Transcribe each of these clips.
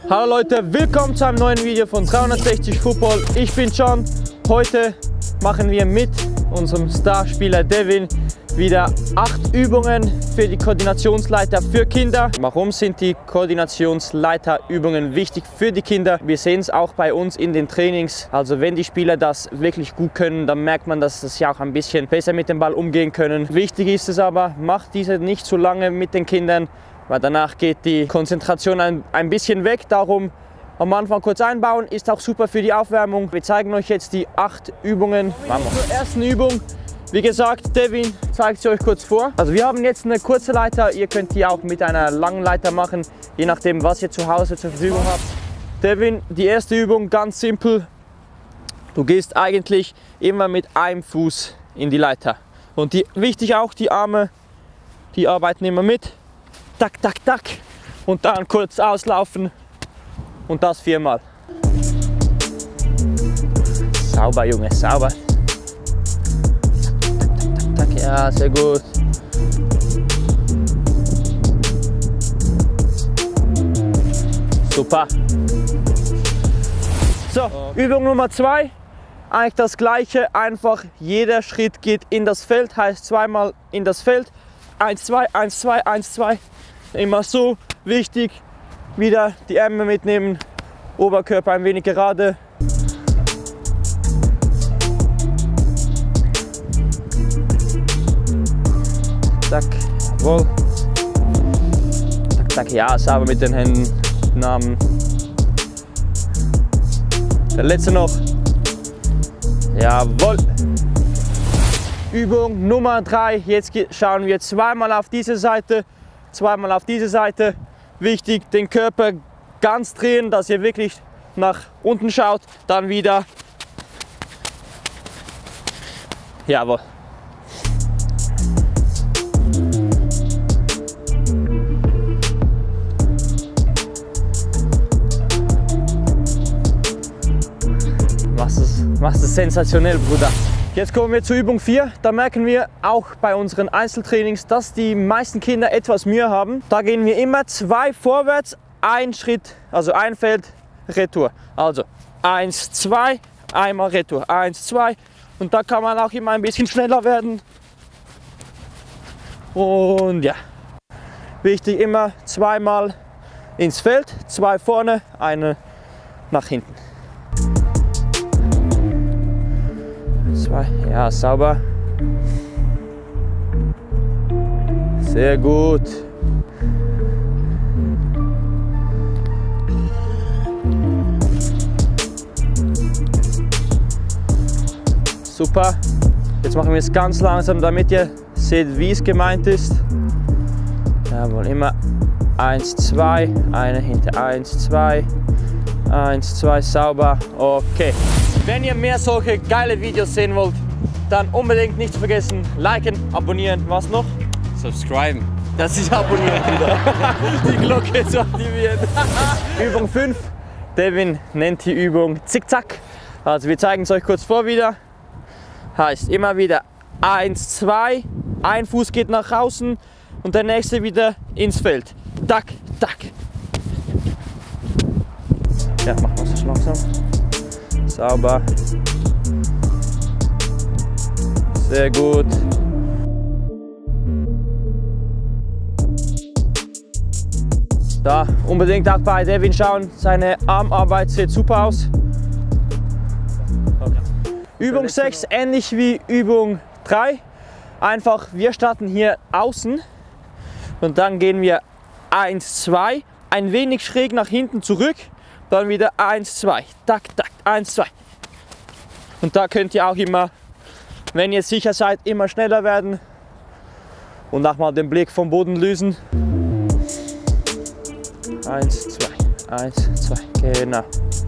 Hallo Leute, willkommen zu einem neuen Video von 360 Football. Ich bin John. Heute machen wir mit unserem Starspieler Devin wieder 8 Übungen für die Koordinationsleiter für Kinder. Warum sind die Koordinationsleiterübungen wichtig für die Kinder? Wir sehen es auch bei uns in den Trainings. Also wenn die Spieler das wirklich gut können, dann merkt man, dass sie auch ein bisschen besser mit dem Ball umgehen können. Wichtig ist es aber, macht diese nicht zu lange mit den Kindern, weil danach geht die Konzentration ein bisschen weg. Darum am Anfang kurz einbauen, ist auch super für die Aufwärmung. Wir zeigen euch jetzt die 8 Übungen. Zur ersten Übung, wie gesagt, Devin zeigt sie euch kurz vor. Also wir haben jetzt eine kurze Leiter, ihr könnt die auch mit einer langen Leiter machen, je nachdem was ihr zu Hause zur Verfügung habt. Devin, die erste Übung, ganz simpel. Du gehst eigentlich immer mit einem Fuß in die Leiter. Und wichtig auch, die Arme, die arbeiten immer mit. Tak, tak, tak. Und dann kurz auslaufen. Und das 4-mal. Sauber, Junge, sauber. Tak, tak, tak, ja, sehr gut. Super. So, okay. Übung Nummer 2. Eigentlich das gleiche, einfach jeder Schritt geht in das Feld, heißt 2-mal in das Feld. 1, 2, 1, 2, 1, 2. Immer so, wichtig. Wieder die Ärmel mitnehmen, Oberkörper ein wenig gerade. Zack, jawohl. Zack, zack, ja, sauber mit den Händen, den Armen. Der letzte noch. Jawohl. Übung Nummer 3. Jetzt schauen wir 2-mal auf diese Seite, 2-mal auf diese Seite. Wichtig, den Körper ganz drehen, dass ihr wirklich nach unten schaut. Dann wieder. Jawohl. Machst es sensationell, Bruder. Jetzt kommen wir zur Übung 4. Da merken wir auch bei unseren Einzeltrainings, dass die meisten Kinder etwas Mühe haben. Da gehen wir immer 2 vorwärts, ein Schritt, also ein Feld, Retour. Also 1, 2, einmal Retour, 1, 2. Und da kann man auch immer ein bisschen schneller werden. Und ja, wichtig immer 2-mal ins Feld, 2 vorne, eine nach hinten. 2, ja, sauber. Sehr gut. Super. Jetzt machen wir es ganz langsam, damit ihr seht, wie es gemeint ist. Jawohl, immer 1, 2, eine hinter 1, 2, 1, 2, sauber. Okay. Wenn ihr mehr solche geile Videos sehen wollt, dann unbedingt nicht vergessen, liken, abonnieren, was noch? Subscriben. Das ist abonnieren wieder. Die Glocke zu aktivieren. Übung 5. Devin nennt die Übung Zickzack. Also wir zeigen es euch kurz vor wieder. Heißt immer wieder 1, 2, ein Fuß geht nach außen und der nächste wieder ins Feld. Tak, tak. Ja, machen wir es langsam. Sauber. Sehr gut. Da unbedingt auch bei Devin schauen, seine Armarbeit sieht super aus. Okay. Übung 6, ähnlich wie Übung 3. Einfach, wir starten hier außen und dann gehen wir 1, 2, ein wenig schräg nach hinten zurück. Dann wieder 1, 2, tak, tak, 1, 2. Und da könnt ihr auch immer, wenn ihr sicher seid, immer schneller werden. Und nochmal den Blick vom Boden lösen. 1, 2, 1, 2, genau.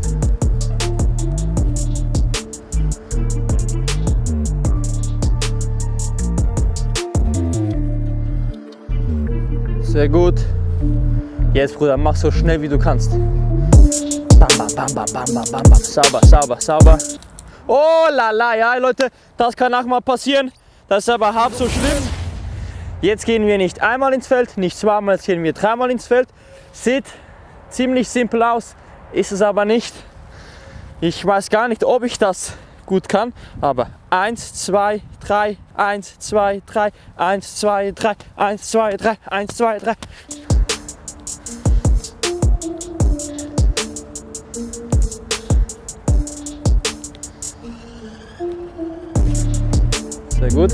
Sehr gut. Jetzt, Bruder, mach so schnell wie du kannst. Bam, bam, bam, bam, bam, bam, bam, bam. Sauber, sauber, sauber. Oh la la, ja Leute, das kann auch mal passieren. Das ist aber halb so schlimm. Jetzt gehen wir nicht einmal ins Feld, nicht zweimal, jetzt gehen wir 3-mal ins Feld. Seht, ziemlich simpel aus, ist es aber nicht. Ich weiß gar nicht, ob ich das gut kann, aber 1, 2, 3, 1, 2, 3, 1, 2, 3, 1, 2, 3, 1, 2, 3. Sehr gut.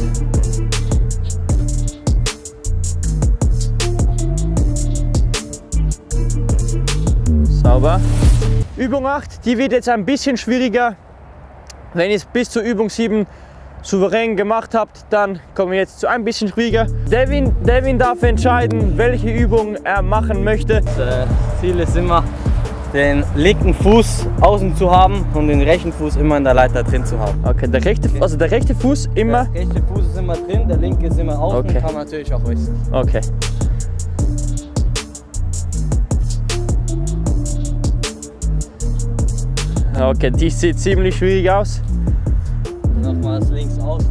Sauber. Übung 8, die wird jetzt ein bisschen schwieriger. Wenn ihr es bis zur Übung 7 souverän gemacht habt, dann kommen wir jetzt zu ein bisschen schwieriger. Devin darf entscheiden, welche Übung er machen möchte. Das Ziel ist immer, den linken Fuß außen zu haben und den rechten Fuß immer in der Leiter drin zu haben. Okay, der rechte Fuß immer? Der rechte Fuß ist immer drin, der linke ist immer außen, okay. Kann man natürlich auch wissen. Okay. Okay, die sieht ziemlich schwierig aus. Nochmals links außen.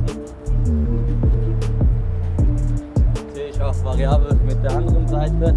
Natürlich auch variabel mit der anderen Seite.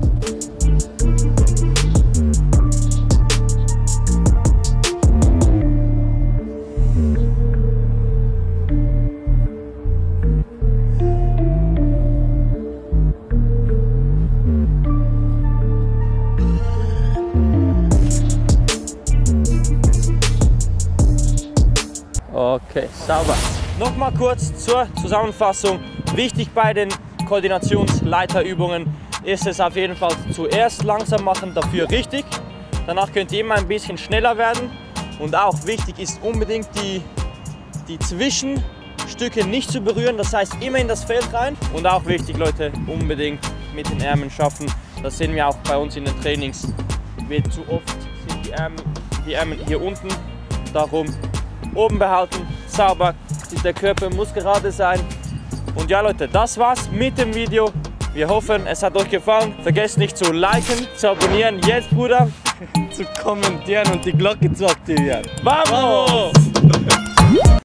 Okay, sauber. Nochmal kurz zur Zusammenfassung. Wichtig bei den Koordinationsleiterübungen ist es auf jeden Fall zuerst langsam machen, dafür richtig. Danach könnt ihr immer ein bisschen schneller werden. Und auch wichtig ist unbedingt die Zwischenstücke nicht zu berühren. Das heißt immer in das Feld rein. Und auch wichtig, Leute, unbedingt mit den Ärmeln schaffen. Das sehen wir auch bei uns in den Trainings. Zu oft sind die Ärmel hier unten. Darum oben behalten, sauber, der Körper muss gerade sein. Und ja Leute, das war's mit dem Video. Wir hoffen, es hat euch gefallen. Vergesst nicht zu liken, zu abonnieren, jetzt Bruder, zu kommentieren und die Glocke zu aktivieren. Vamos!